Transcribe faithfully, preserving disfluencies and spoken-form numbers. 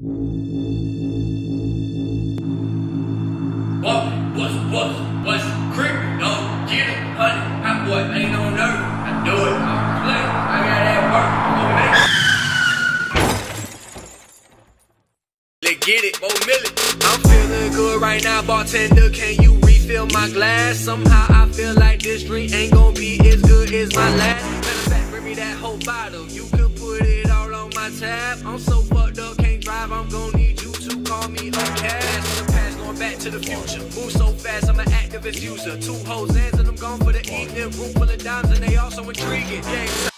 What, what's, what's, what's creeping? Don't get it, honey. Hot boy, ain't no nerve. I do it, I play. I got that work. I'm gonna make it. Let's get it, more million. I'm feeling good right now, bartender. Can you refill my glass? Somehow I feel like this drink ain't gonna be as good as my last. Matter of fact, bring me that whole bottle. You can put it all on my tab. I'm so fucked up, can't drive. I'm gonna need you to call me on cash. Back to the future, move so fast, I'm an activist user. Two hoes hands and I'm gone for the evening. Room full of dimes and they all so intriguing. Game